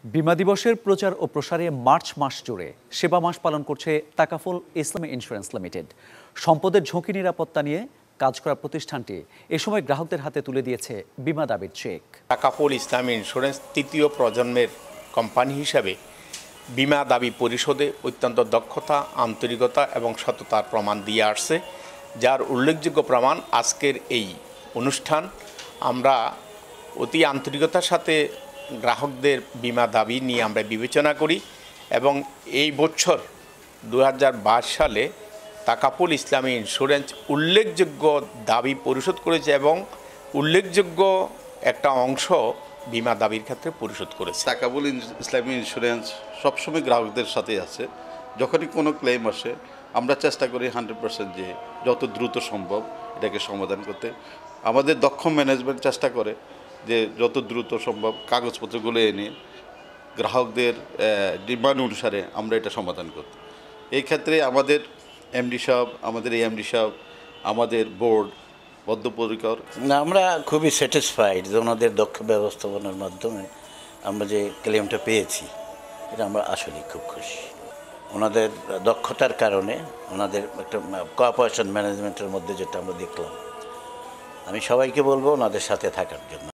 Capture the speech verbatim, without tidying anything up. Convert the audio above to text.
বিমা দিবসের প্রচার ও প্রসারে মার্চ মাস জুড়ে সেবা মাস পালন করছে তাকাফুল ইসলামী ইন্স্যুরেন্স লিমিটেড। সম্পদের ঝুঁকি নিরাপত্তা নিয়ে কাজ করা প্রতিষ্ঠানটি এ সময় গ্রাহকদের হাতে তুলে দিয়েছে বিমা দাবির চেক। তাকাফুল ইসলামী ইন্স্যুরেন্স তৃতীয় প্রজন্মের কোম্পানি হিসাবে বিমা দাবি পরিশোধে অত্যন্ত দক্ষতা, আন্তরিকতা এবং সততার প্রমাণ দিয়ে আসছে, যার উল্লেখযোগ্য প্রমাণ আজকের এই অনুষ্ঠান। আমরা অতি আন্তরিকতার সাথে গ্রাহকদের বিমা দাবি নিয়ে আমরা বিবেচনা করি এবং এই বছর দু হাজার বাইশ সালে তাকাফুল ইসলামী ইন্স্যুরেন্স উল্লেখযোগ্য দাবি পরিশোধ করেছে এবং উল্লেখযোগ্য একটা অংশ বিমা দাবির ক্ষেত্রে পরিশোধ করেছে। তাকাফুল ইসলামী ইন্স্যুরেন্স সবসময় গ্রাহকদের সাথে আছে। যখনই কোনো ক্লেম আসে আমরা চেষ্টা করি হান্ড্রেড পার্সেন্ট যে যত দ্রুত সম্ভব এটাকে সমাধান করতে। আমাদের দক্ষ ম্যানেজমেন্ট চেষ্টা করে যে যত দ্রুত সম্ভব কাগজপত্রগুলো এনে গ্রাহকদের ডিমান্ড অনুসারে আমরা এটা সমাধান করতে। এই ক্ষেত্রে আমাদের এমডি সাহেব, আমাদের এই এমডি সাহেব, আমাদের বোর্ড বদ্ধপরিকর। না, আমরা খুবই স্যাটিসফাইড যে ওনাদের দক্ষ ব্যবস্থাপনার মাধ্যমে আমরা যে ক্লেমটা পেয়েছি এটা আমরা আসলেই খুব খুশি। ওনাদের দক্ষতার কারণে, ওনাদের একটা কোঅপারেশন ম্যানেজমেন্টের মধ্যে যেটা আমরা দেখলাম, আমি সবাইকে বলবো ওনাদের সাথে থাকার জন্য।